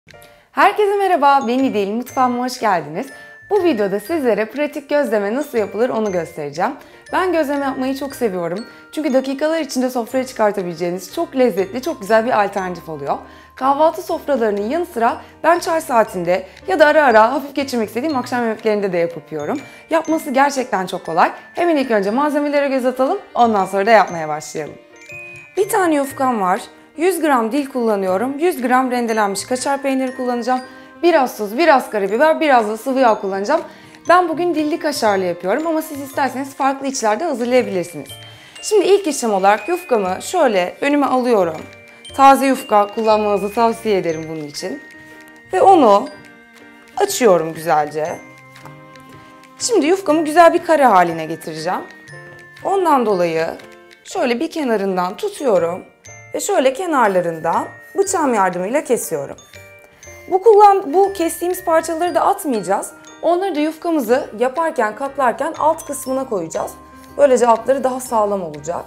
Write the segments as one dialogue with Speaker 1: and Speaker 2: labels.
Speaker 1: Herkese merhaba, ben İdil, mutfağıma hoş geldiniz. Bu videoda sizlere pratik gözleme nasıl yapılır onu göstereceğim. Ben gözleme yapmayı çok seviyorum. Çünkü dakikalar içinde sofraya çıkartabileceğiniz çok lezzetli, çok güzel bir alternatif oluyor. Kahvaltı sofralarının yanı sıra ben çay saatinde ya da ara ara hafif geçirmek istediğim akşam yemeklerinde de yapıp yiyorum. Yapması gerçekten çok kolay. Hemen ilk önce malzemelere göz atalım, ondan sonra da yapmaya başlayalım. Bir tane yufkam var. 100 gram dil kullanıyorum. 100 gram rendelenmiş kaşar peyniri kullanacağım. Biraz tuz, biraz karabiber, biraz da sıvı yağ kullanacağım. Ben bugün dilli kaşarlı yapıyorum ama siz isterseniz farklı içlerde hazırlayabilirsiniz. Şimdi ilk işlem olarak yufkamı şöyle önüme alıyorum. Taze yufka kullanmanızı tavsiye ederim bunun için. Ve onu açıyorum güzelce. Şimdi yufkamı güzel bir kare haline getireceğim. Ondan dolayı şöyle bir kenarından tutuyorum. Ve şöyle kenarlarından bıçağım yardımıyla kesiyorum. Bu kestiğimiz parçaları da atmayacağız. Onları da yufkamızı yaparken, katlarken alt kısmına koyacağız. Böylece altları daha sağlam olacak.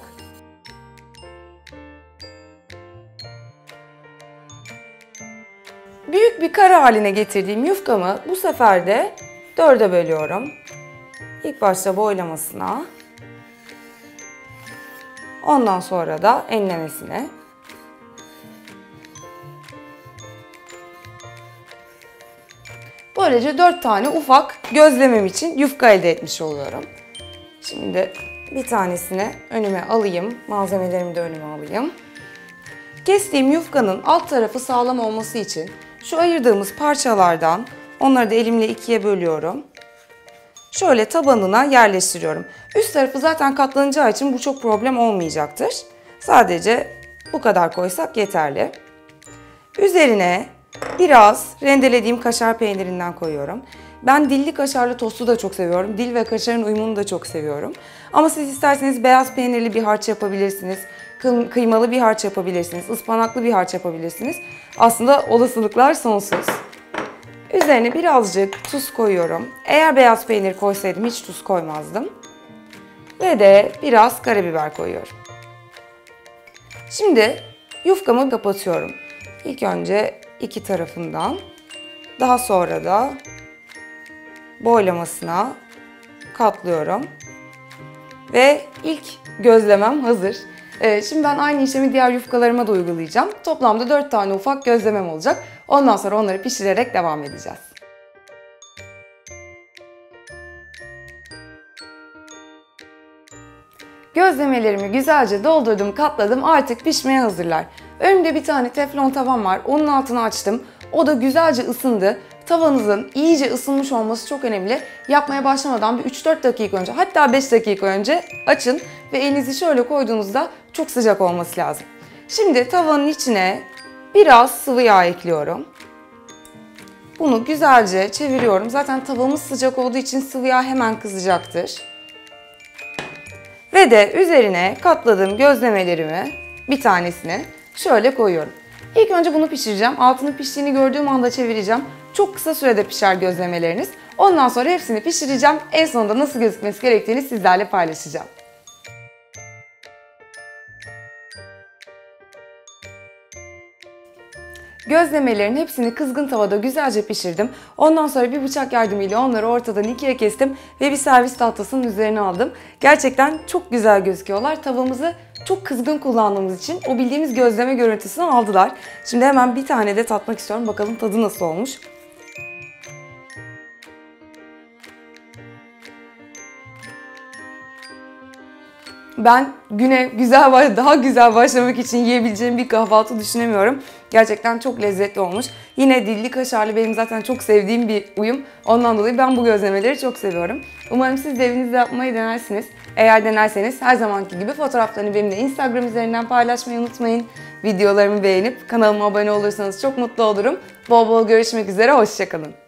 Speaker 1: Büyük bir kare haline getirdiğim yufkamı bu sefer de 4'e bölüyorum. İlk başta boylamasına. Ondan sonra da enlemesine. Böylece 4 tane ufak gözlemem için yufka elde etmiş oluyorum. Şimdi bir tanesini önüme alayım. Malzemelerimi de önüme alayım. Kestiğim yufkanın alt tarafı sağlam olması için şu ayırdığımız parçalardan onları da elimle ikiye bölüyorum. Şöyle tabanına yerleştiriyorum. Üst tarafı zaten katlanacağı için bu çok problem olmayacaktır. Sadece bu kadar koysak yeterli. Üzerine biraz rendelediğim kaşar peynirinden koyuyorum. Ben dilli kaşarlı tostu da çok seviyorum. Dil ve kaşarın uyumunu da çok seviyorum. Ama siz isterseniz beyaz peynirli bir harç yapabilirsiniz. Kıymalı bir harç yapabilirsiniz. Ispanaklı bir harç yapabilirsiniz. Aslında olasılıklar sonsuz. Üzerine birazcık tuz koyuyorum. Eğer beyaz peynir koysaydım hiç tuz koymazdım. Ve de biraz karabiber koyuyorum. Şimdi yufkamı kapatıyorum. İlk önce iki tarafından, daha sonra da boylamasına katlıyorum. Ve ilk gözlemem hazır. Şimdi ben aynı işlemi diğer yufkalarıma da uygulayacağım. Toplamda 4 tane ufak gözlemem olacak. Ondan sonra onları pişirerek devam edeceğiz. Gözlemelerimi güzelce doldurdum, katladım. Artık pişmeye hazırlar. Önümde bir tane teflon tavam var. Onun altını açtım. O da güzelce ısındı. Tavanızın iyice ısınmış olması çok önemli. Yapmaya başlamadan bir 3-4 dakika önce, hatta 5 dakika önce açın ve elinizi şöyle koyduğunuzda çok sıcak olması lazım. Şimdi tavanın içine biraz sıvı yağ ekliyorum. Bunu güzelce çeviriyorum. Zaten tavamız sıcak olduğu için sıvı yağ hemen kızacaktır. Ve de üzerine katladığım gözlemelerimi bir tanesini şöyle koyuyorum. İlk önce bunu pişireceğim. Altının piştiğini gördüğüm anda çevireceğim. Çok kısa sürede pişer gözlemeleriniz. Ondan sonra hepsini pişireceğim. En sonunda nasıl gözükmesi gerektiğini sizlerle paylaşacağım. Gözlemelerin hepsini kızgın tavada güzelce pişirdim. Ondan sonra bir bıçak yardımıyla onları ortadan ikiye kestim ve bir servis tahtasının üzerine aldım. Gerçekten çok güzel gözüküyorlar. Tavamızı çok kızgın kullandığımız için o bildiğimiz gözleme görüntüsünü aldılar. Şimdi hemen bir tane de tatmak istiyorum. Bakalım tadı nasıl olmuş. Ben güne daha güzel başlamak için yiyebileceğim bir kahvaltı düşünemiyorum. Gerçekten çok lezzetli olmuş. Yine dilli kaşarlı benim zaten çok sevdiğim bir uyum. Ondan dolayı ben bu gözlemeleri çok seviyorum. Umarım siz de evinizde yapmayı denersiniz. Eğer denerseniz her zamanki gibi fotoğraflarını benimle Instagram üzerinden paylaşmayı unutmayın. Videolarımı beğenip kanalıma abone olursanız çok mutlu olurum. Bol bol görüşmek üzere, hoşça kalın.